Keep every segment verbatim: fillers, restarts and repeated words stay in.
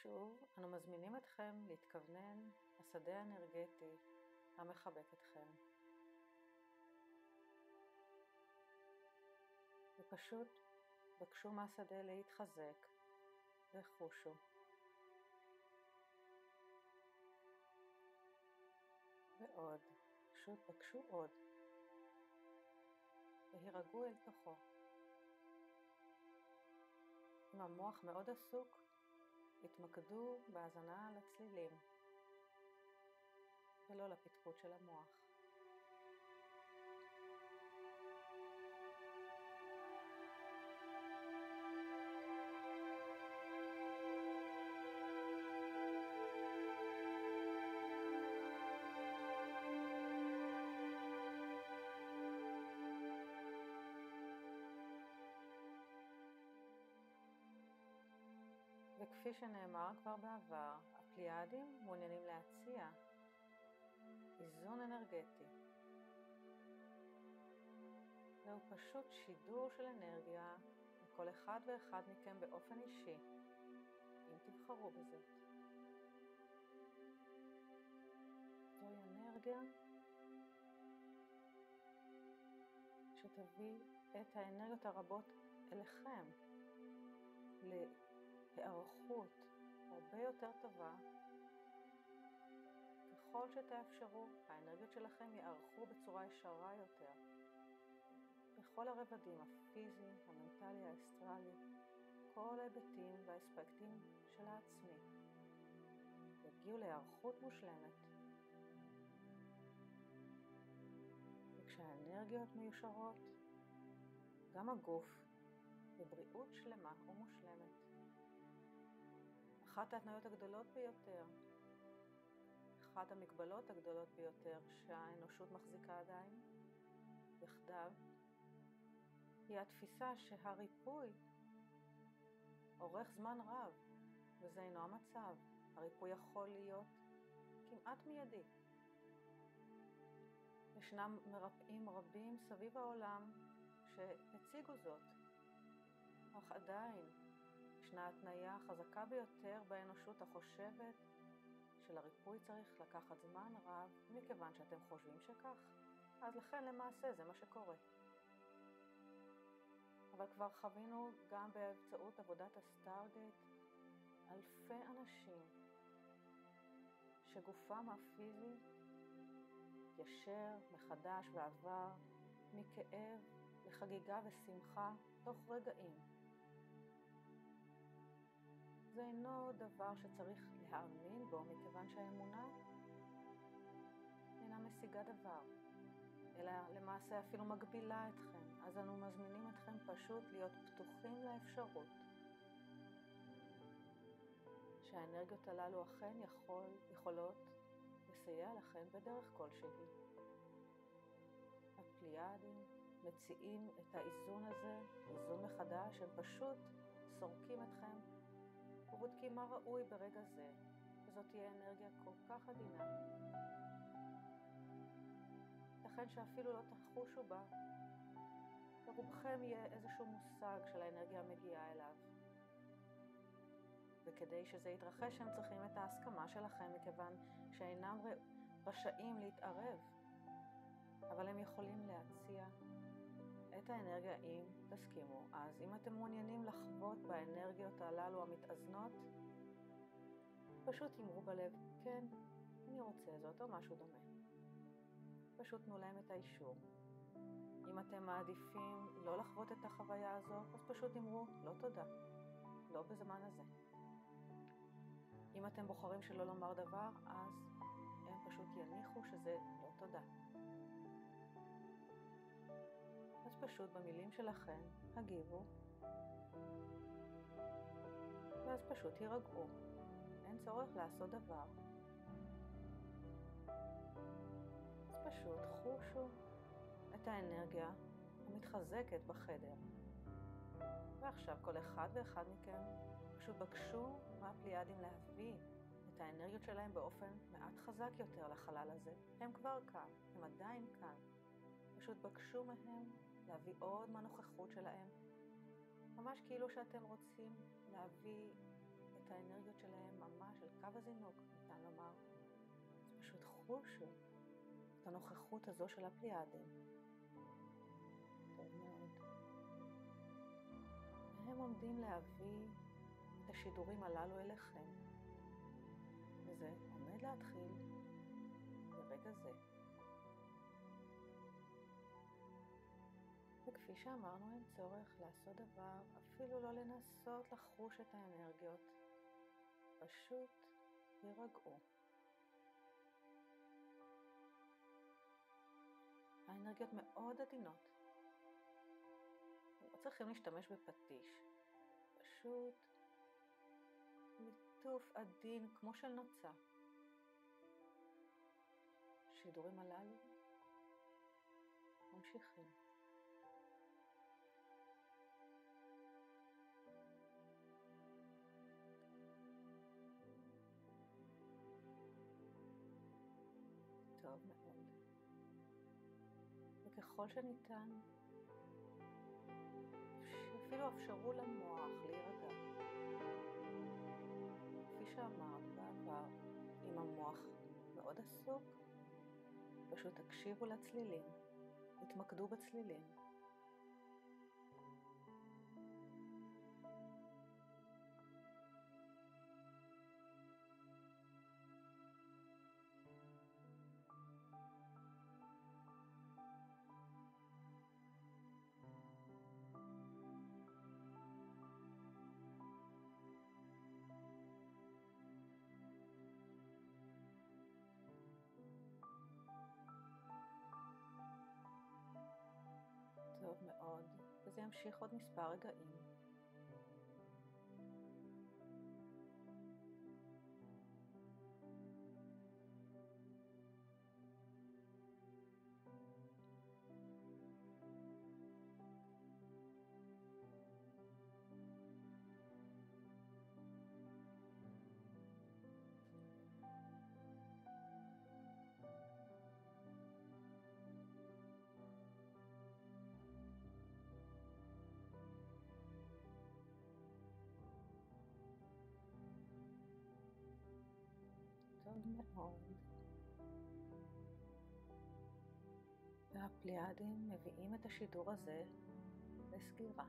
ושוב, אנו מזמינים אתכם להתכוונן לשדה האנרגטי המחבק אתכם. ופשוט בקשו מהשדה להתחזק וחושו. ועוד, פשוט בקשו עוד. והירגעו אל תוכו. אם המוח מאוד עסוק, התמקדו בהאזנה לצלילים ולא לפטפוט של המוח. וכפי שנאמר כבר בעבר, הפליאדים מעוניינים להציע איזון אנרגטי. זהו פשוט שידור של אנרגיה לכל אחד ואחד מכם באופן אישי, אם תבחרו בזאת. זוהי אנרגיה שתביא את האנרגיות הרבות אליכם, להיערכות הרבה יותר טובה. ככל שתאפשרו, האנרגיות שלכם יערכו בצורה ישרה יותר. בכל הרבדים, הפיזי, המנטלי, האסטרלי, כל ההיבטים והאספקטים של העצמי, יגיעו להיערכות מושלמת. וכשהאנרגיות מיושרות, גם הגוף בבריאות שלמה ומושלמת. אחת ההתניות הגדולות ביותר, אחת המגבלות הגדולות ביותר שהאנושות מחזיקה עדיין, יחדיו, היא התפיסה שהריפוי אורך זמן רב, וזה אינו המצב. הריפוי יכול להיות כמעט מיידי. ישנם מרפאים רבים סביב העולם שהציגו זאת, אך עדיין ישנה התניה חזקה ביותר באנושות החושבת שלריפוי צריך לקחת זמן רב, מכיוון שאתם חושבים שכך, אז לכן למעשה זה מה שקורה. אבל כבר חווינו גם באמצעות עבודת הסטארגייט אלפי אנשים שגופם הפיזי ישר מחדש ועבר מכאב לחגיגה ושמחה תוך רגעים. זה אינו דבר שצריך להאמין בו, מכיוון שהאמונה אינה משיגה דבר, אלא למעשה אפילו מגבילה אתכם. אז אנו מזמינים אתכם פשוט להיות פתוחים לאפשרות שהאנרגיות הללו אכן יכול, יכולות לסייע לכם בדרך כלשהי. הפליאדים מציעים את האיזון הזה, איזון מחדש, הם פשוט סורקים אתכם ובודקים מה ראוי ברגע זה, וזאת תהיה אנרגיה כל כך עדינה. לכן שאפילו לא תחושו בה, לרובכם יהיה איזשהו מושג של האנרגיה המגיעה אליו. וכדי שזה יתרחש הם צריכים את ההסכמה שלכם, מכיוון שאינם רשאים להתערב, אבל הם יכולים להציע את האנרגיה אם תסכימו. אז אם אתם מעוניינים לחוות באנרגיות הללו המתאזנות, פשוט אמרו בלב, כן, אני רוצה זאת או משהו דומה. פשוט תנו להם את האישור. אם אתם מעדיפים לא לחוות את החוויה הזו, אז פשוט אמרו, לא תודה, לא בזמן הזה. אם אתם בוחרים שלא לומר דבר, אז הם פשוט יניחו שזה לא תודה. אז פשוט במילים שלכם הגיבו, ואז פשוט הירגעו. אין צורך לעשות דבר. אז פשוט חושו את האנרגיה המתחזקת בחדר. ועכשיו כל אחד ואחד מכם פשוט בקשו מהפליאדים להביא את האנרגיות שלהם באופן מעט חזק יותר לחלל הזה. הם כבר כאן, הם עדיין כאן. פשוט בקשו מהם להביא עוד מהנוכחות שלהם, ממש כאילו שאתם רוצים להביא את את האנרגיות שלהם ממש אל קו הזינוק, ניתן לומר. אז פשוט חושו את הנוכחות הזו של הפליאדים. טוב מאוד. והם עומדים להביא את השידורים הללו אליכם. וזה עומד להתחיל ברגע זה. וכפי שאמרנו, אין צורך לעשות דבר, אפילו לא לנסות לחוש את האנרגיות. פשוט יירגעו. האנרגיות מאוד עדינות. לא צריכים להשתמש בפטיש. פשוט ליטוף עדין כמו של נוצה. השידורים הללו ממשיכים. טוב מאוד. וככל שניתן, אפילו אפשרו למוח להירגע. כפי שאמרת בעבר, אם המוח מאוד עסוק, פשוט תקשיבו לצלילים, התמקדו בצלילים. טוב מאוד, וזה ימשיך עוד מספר רגעים. טוב מאוד. והפליאדים מביאים את השידור הזה לסגירה.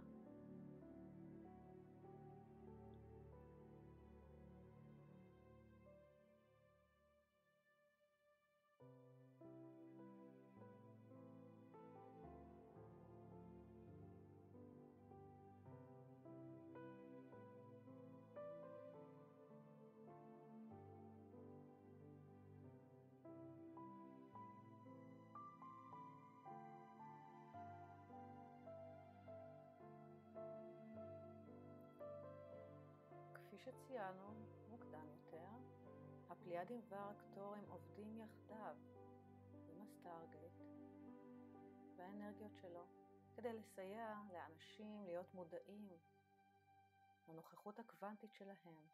כפי שציינו מוקדם יותר, הפליאדים והרקטורים עובדים יחדיו עם הסטארגייט והאנרגיות שלו כדי לסייע לאנשים להיות מודעים לנוכחות הקוונטית שלהם.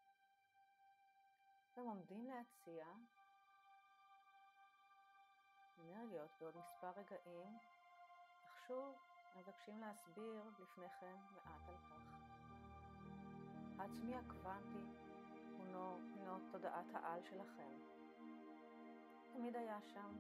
הם עומדים להציע אנרגיות בעוד מספר רגעים, אך שוב מבקשים להסביר לפני כן מעט על כך. העצמי הקוונטי הוא הינו תודעת העל שלכם. תמיד היה שם,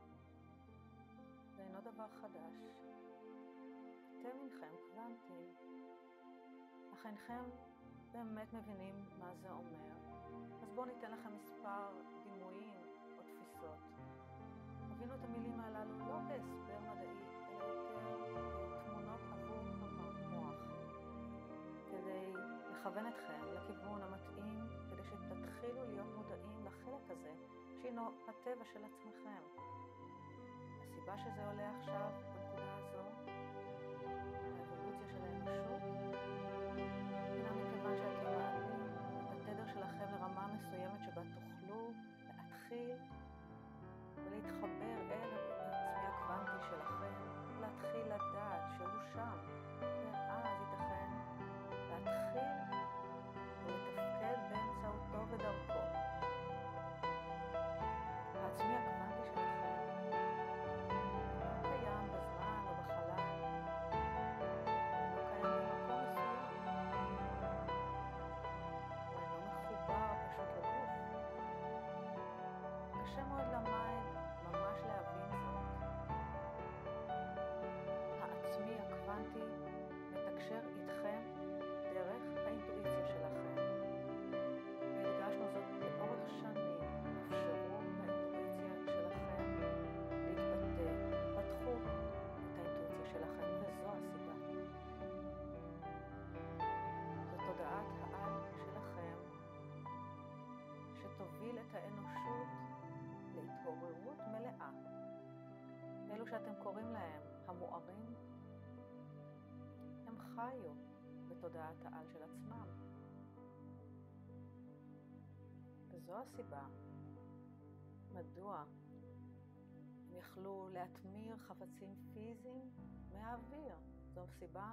זה אינו דבר חדש. אתם אינכם קוונטים, אך אינכם באמת מבינים מה זה אומר. אז בואו ניתן לכם מספר דימויים או תפיסות. הבינו את המילים הללו לא בהסבר מדעי, אלא יותר תמונות עבור המוח, כדי לכוון אתכם לכיוון המתאים, כדי שתתחילו להיות מודעים לחלק הזה, שהינו הטבע של עצמכם. הסיבה שזה עולה עכשיו בנקודה הזו, האבולוציה של האנושות, הינה מכיוון שאתם מעלים את התדר שלכם לרמה מסוימת שבה תוכלו להתחיל ולהתחבר אל העצמי הקוונטי שלכם, להתחיל לדעת שהוא שם, ואז ייתכן להתחיל ולתפקד באמצעותו ודרכו. העצמי הקוונטי שלכם קיים קשה מאוד למד ממש להבין זאת. העצמי הקוונטי מתקשר איתכם דרך האינטואיציה שלכם. והדגשנו זאת לאורך שנים. אפשרו לאינטואיציה שלכם להתבטא. פתחו את האינטואיציה שלכם, וזו הסיבה. זו תודעת העל שלכם שתוביל את האנושות להתעוררות מלאה. אלו שאתם קוראים להם המוארים, הם חיו בתודעת העל של עצמם. וזו הסיבה מדוע הם יכלו להתמיר חפצים פיזיים מהאוויר. זו הסיבה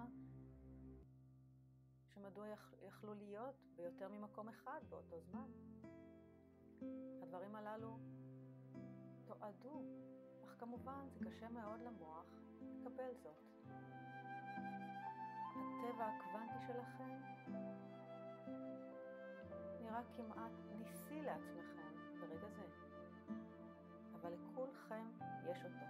שמדוע יכלו להיות ביותר ממקום אחד באותו זמן. הדברים הללו תועדו, אך כמובן זה קשה מאוד למוח לקבל זאת. הטבע הקוונטי שלכם נראה כמעט ניסי לעצמכם ברגע זה, אבל לכולכם יש אותו.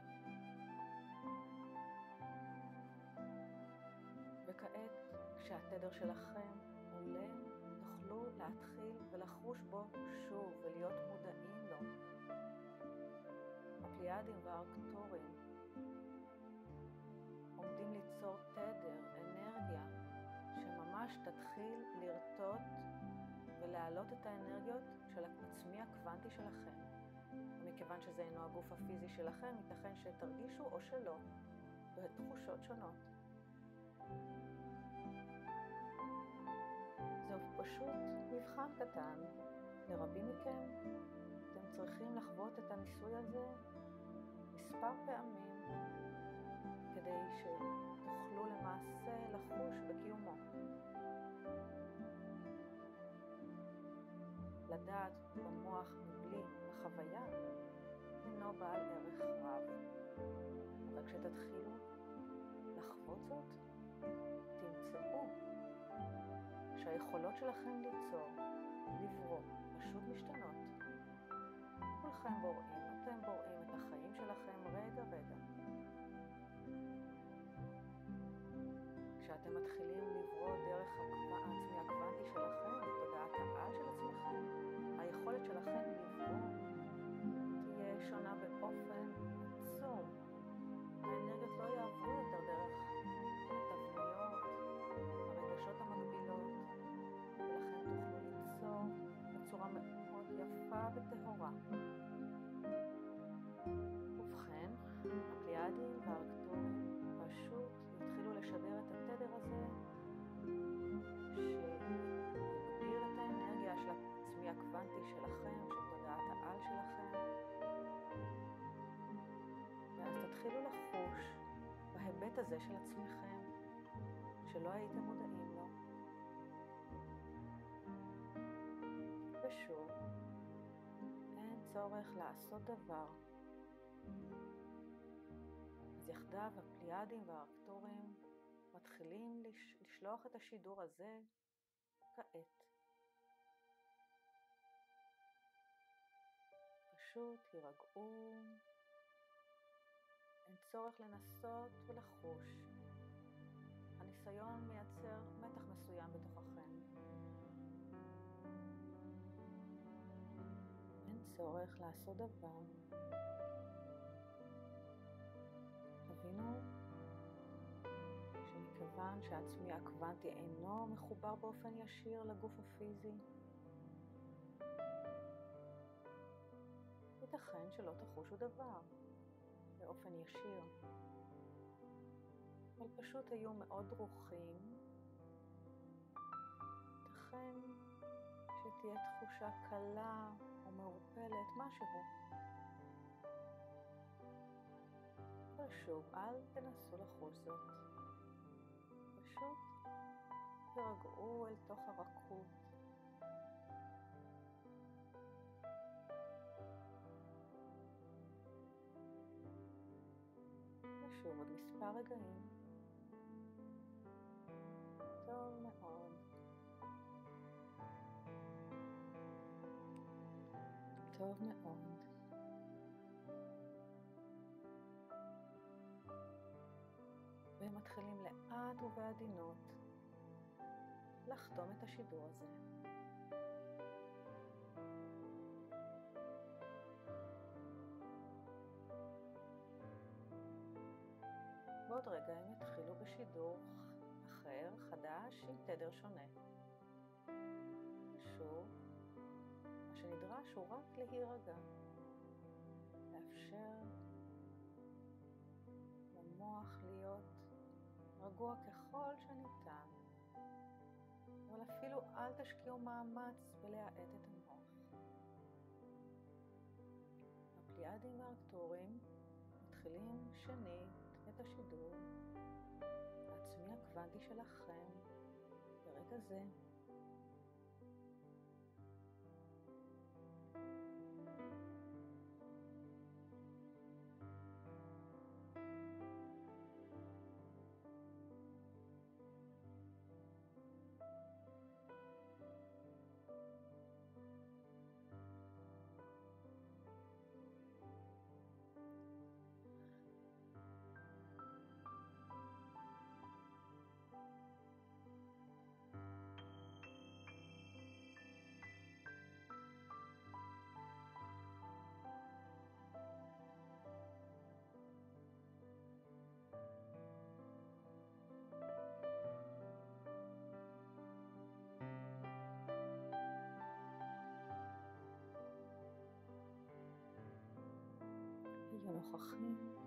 וכעת, כשהתדר שלכם עולה, תוכלו להתחיל ולחוש בו שוב ולהיות מודעים לו. הפליאדים והארקטורים עומדים ליצור תדר, אנרגיה, שממש תתחיל לרטוט ולהעלות את האנרגיות של העצמי הקוונטי שלכם. ומכיוון שזה אינו הגוף הפיזי שלכם, ייתכן שתרגישו או שלא, בתחושות שונות. זהו פשוט מבחן קטן. לרבים מכם, אתם צריכים לחוות את הניסוי הזה מספר פעמים, כדי שתוכלו למעשה לחוש בקיומו. לדעת במוח מבלי החוויה אינו בעל ערך רב. אבל כשתתחילו לחוות זאת, תמצאו שהיכולות שלכם ליצור, לברוא, פשוט משתנות. כולכם בוראים, אתם בוראים את החיים שלכם רגע רגע. כשאתם מתחילים לברוא דרך העצמי הקוונטי שלכם, תודעת העל של עצמכם, היכולת שלכם לברוא תהיה שונה באופן עצום. האנרגיות לא יעברו יותר דרך התבניות, הרגשות המקבילות, ולכן תוכלו ליצור בצורה מאוד יפה וטהורה. ובכן, הפליאדים והארקטורים פשוט יתחילו לשדר את התדר הזה שיגביר את האנרגיה של העצמי הקוונטי שלכם, של תודעת העל שלכם, ואז תתחילו לחוש בהיבט הזה של עצמכם שלא הייתם מודעים לו. ושוב, אין צורך לעשות דבר. אז יחדיו הפליאדים והארקטורים מתחילים לש... לשלוח את השידור הזה כעת. פשוט הירגעו. אין צורך לנסות ולחוש. הניסיון מייצר מתח מסוים בתוככם. אין צורך לעשות דבר. תבינו שמכיוון שהעצמי הקוונטי אינו מחובר באופן ישיר לגוף הפיזי, ייתכן שלא תחושו דבר באופן ישיר, אבל פשוט היו מאוד דרוכים. ייתכן שתהיה תחושה קלה או מעורפלת, משהו. אבל שוב, אל תנסו לחוש זאת. פשוט תרגעו אל תוך הרכות. ושוב, עוד מספר רגעים. טוב מאוד. טוב מאוד. מתחילים לאט ובעדינות לחתום את השידור הזה. בעוד רגע הם יתחילו בשידור אחר, חדש, עם תדר שונה. שוב, מה שנדרש הוא רק להירגע, לאפשר למוח להיות רגוע ככל שניתן, אבל אפילו אל תשקיעו מאמץ בלהאט את המוח. הפליאדים והארקטורים מתחילים שנית את השידור. העצמי הקוונטי שלכם ברגע זה. היו נוכחים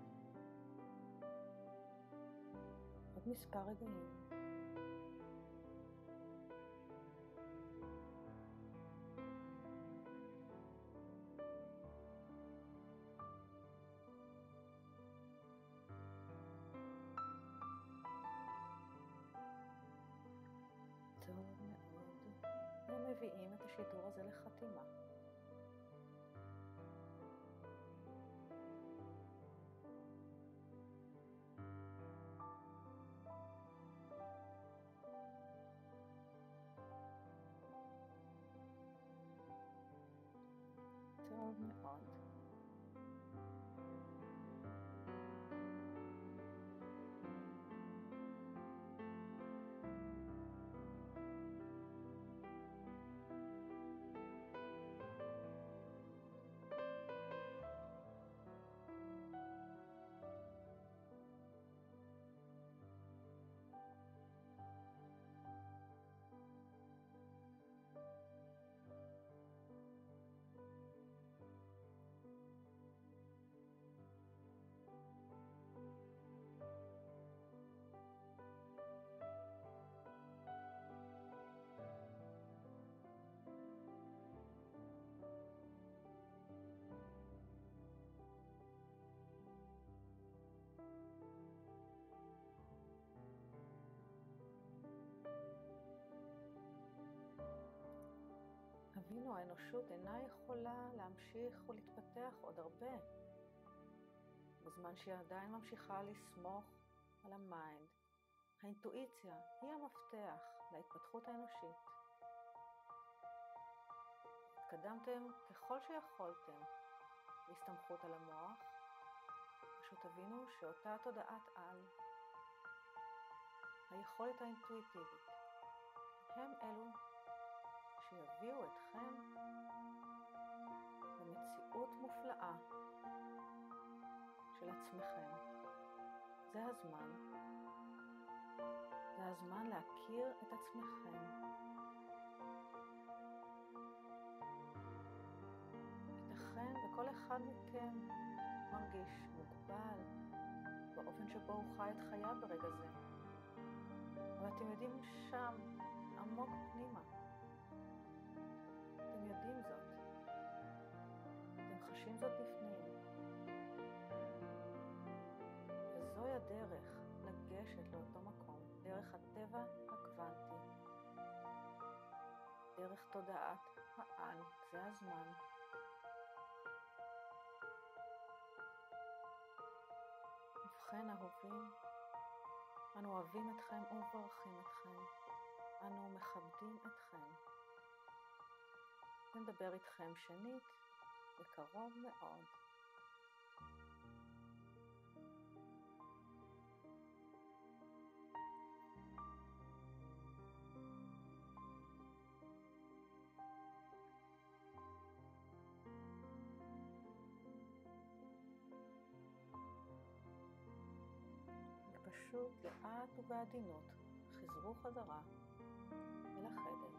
עוד מספר רגעים. טוב מאוד. הם מביאים את השידור הזה לחתימה. טוב מאוד. אבינו, האנושות אינה יכולה להמשיך ולהתפתח עוד הרבה, בזמן שהיא עדיין ממשיכה לסמוך על המיינד. האינטואיציה היא המפתח להתפתחות האנושית. התקדמתם ככל שיכולתם בהסתמכות על המוח, פשוט תבינו שאותה תודעת על, היכולת האינטואיטיבית, הם אלו שיביאו אתכם למציאות מופלאה של עצמכם. זה הזמן. זה הזמן להכיר את עצמכם. ייתכן וכל אחד מכם מרגיש מוגבל באופן שבו הוא חי את חייו ברגע זה. אבל אתם יודעים שם, עמוק פנימה. אתם יודעים זאת. אתם חשים זאת בפנים. וזוהי הדרך לגשת לאותו מקום, דרך הטבע הקוונטי, דרך תודעת העל. זה הזמן. ובכן אהובים, אנו אוהבים אתכם ומברכים אתכם. אנו מכבדים אתכם. נדבר איתכם שנית בקרוב מאוד. פשוט לאט ובעדינות חזרו חזרה אל החדר.